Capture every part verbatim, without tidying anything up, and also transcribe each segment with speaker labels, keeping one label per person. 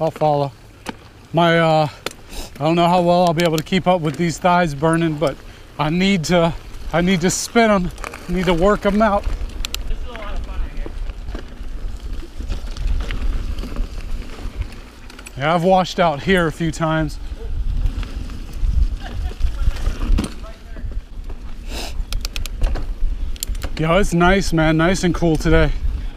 Speaker 1: I'll follow. My, uh, I don't know how well I'll be able to keep up with these thighs burning, but I need to, I need to spin them. I need to work them out.
Speaker 2: This is a lot of fun right here.
Speaker 1: Yeah, I've washed out here a few times. Yo, it's nice, man. Nice and cool today.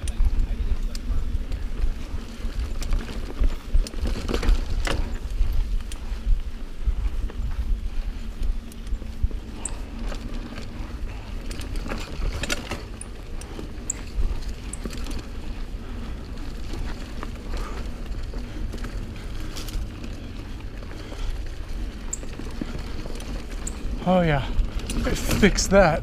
Speaker 1: Oh yeah, I fixed that.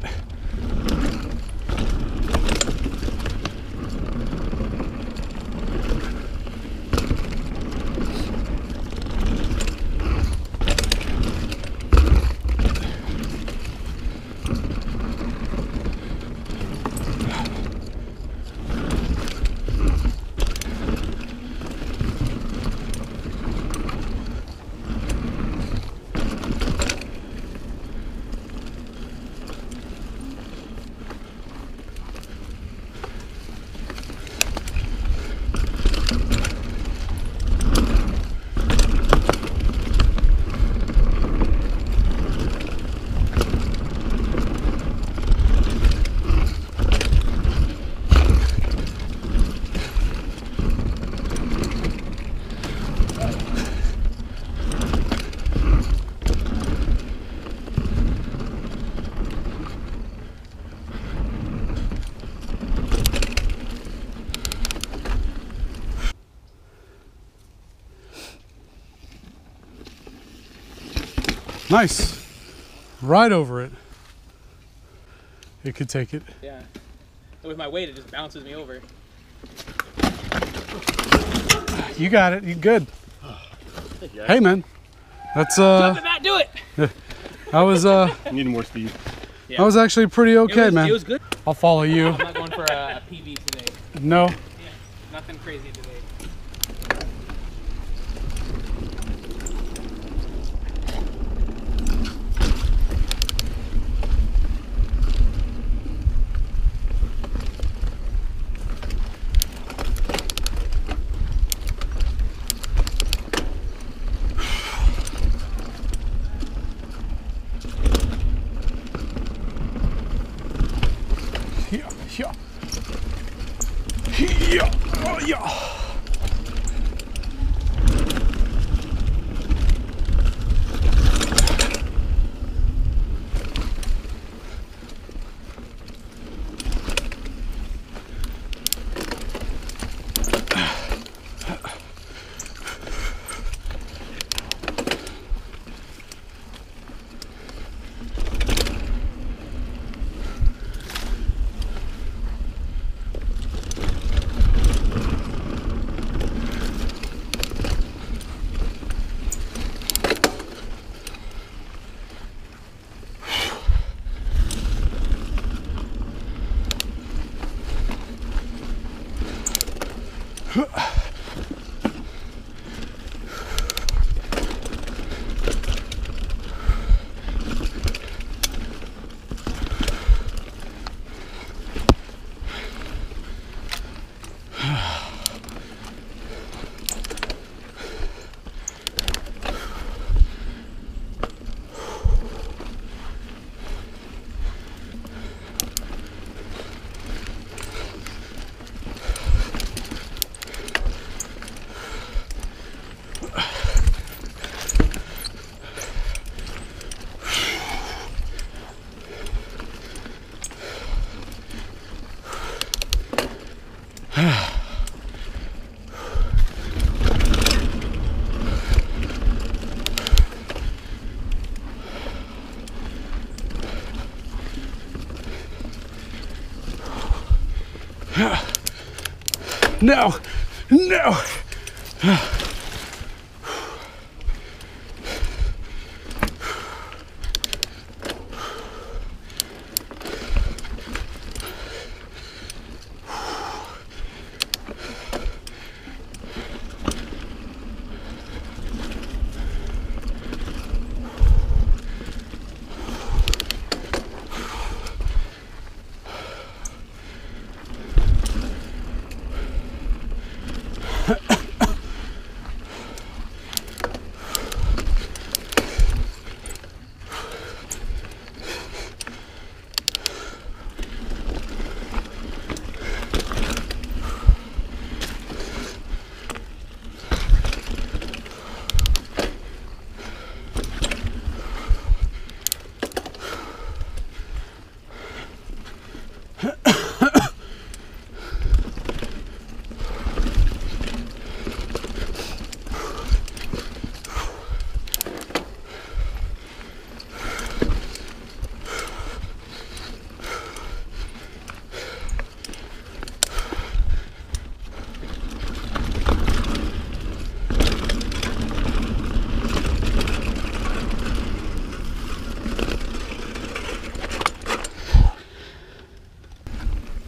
Speaker 1: Nice. Right over it. It could take it.
Speaker 2: Yeah. And with my weight, it just bounces me over.
Speaker 1: You got it. You good. Hey, man. That's uh.
Speaker 2: Jump it, Matt. Do it.
Speaker 1: I was uh.
Speaker 3: Need more speed.
Speaker 2: Yeah.
Speaker 1: I was actually pretty okay,
Speaker 2: it was,
Speaker 1: man.
Speaker 2: It was good.
Speaker 1: I'll follow you.
Speaker 2: I'm not going for a, a P B today.
Speaker 1: No.
Speaker 2: Yeah. Nothing crazy today.
Speaker 1: Yeah, yeah. Yeah, oh, yeah. No, no.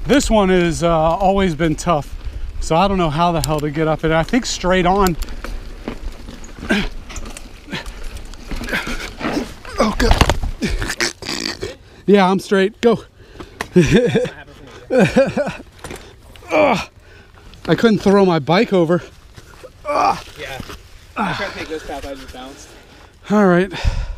Speaker 1: This one has uh, always been tough, so I don't know how the hell to get up it. I think straight on. Oh God. Yeah, I'm straight. Go. Ugh. I couldn't throw my bike over. Ugh.
Speaker 2: Yeah. I tried to take this path, I just bounced.
Speaker 1: All right.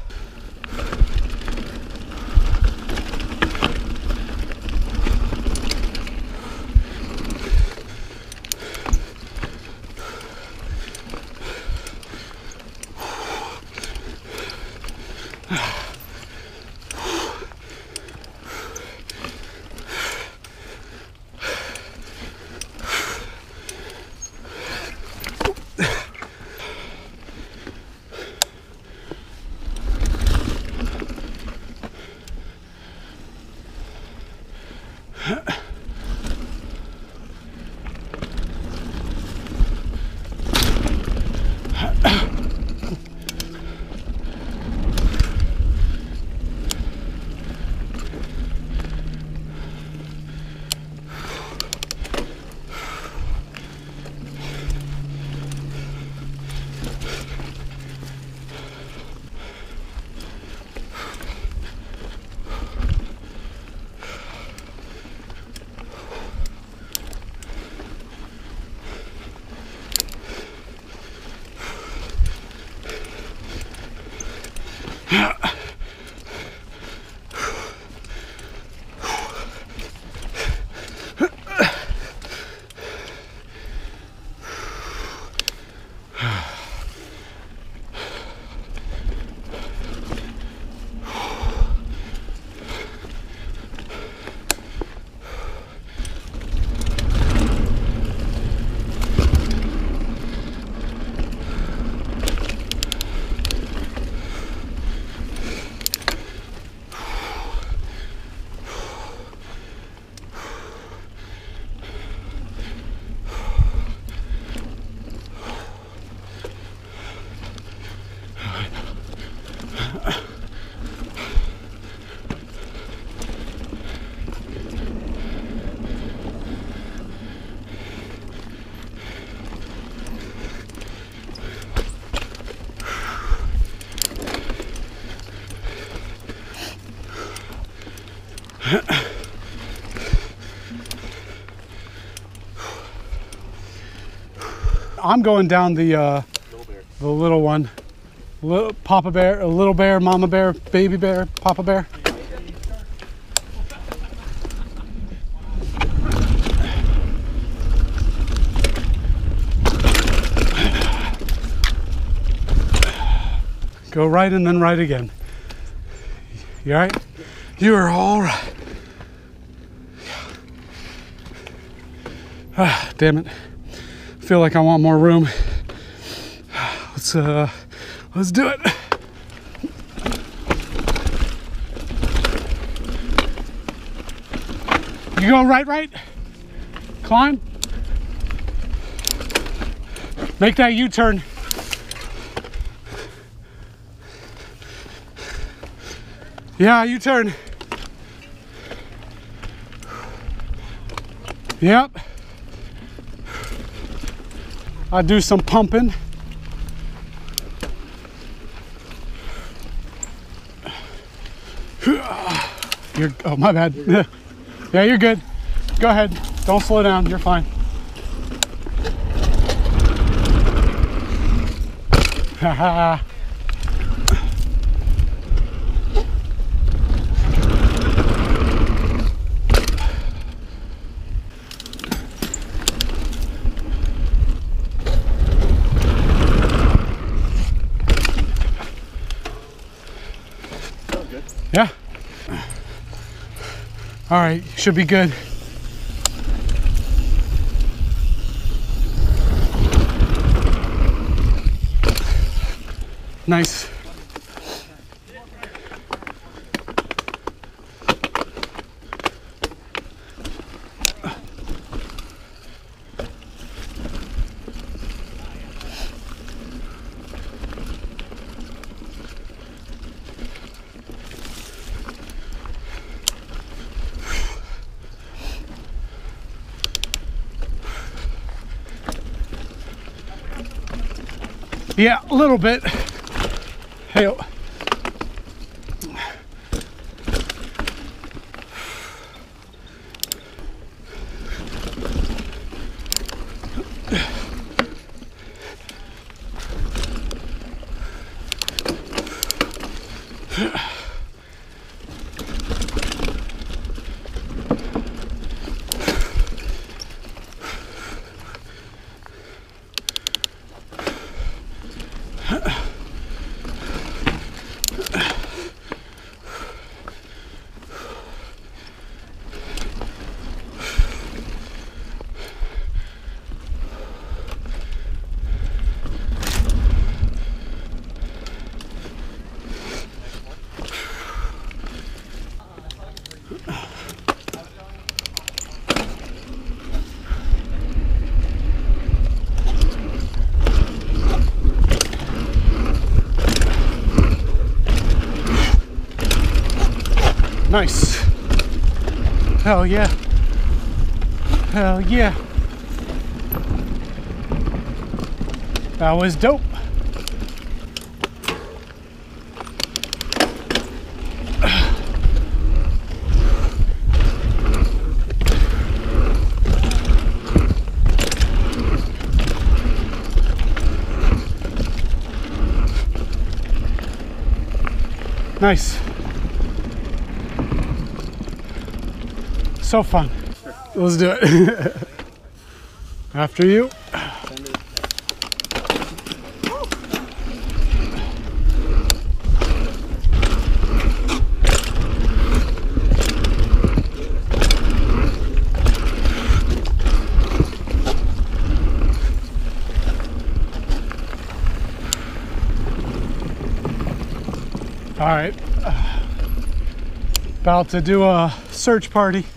Speaker 1: I'm going down the uh,
Speaker 3: Little bear.
Speaker 1: the little one, little Papa Bear, a little bear, Mama Bear, Baby Bear, Papa Bear. Go right and then right again. You all right? You are all right. Ah, damn it. Feel like I want more room. Let's uh let's do it. You go right, right? Climb. Make that U-turn. Yeah, U-turn. Yep. I do some pumping. You're, oh, my bad. Yeah, you're good. Go ahead. Don't slow down. You're fine. Haha. Yeah. All right, should be good. Nice. Yeah, a little bit. Hey. Nice. Hell yeah. Hell yeah. That was dope. Nice. So fun. Let's do it. After you. All right. About to do a search party.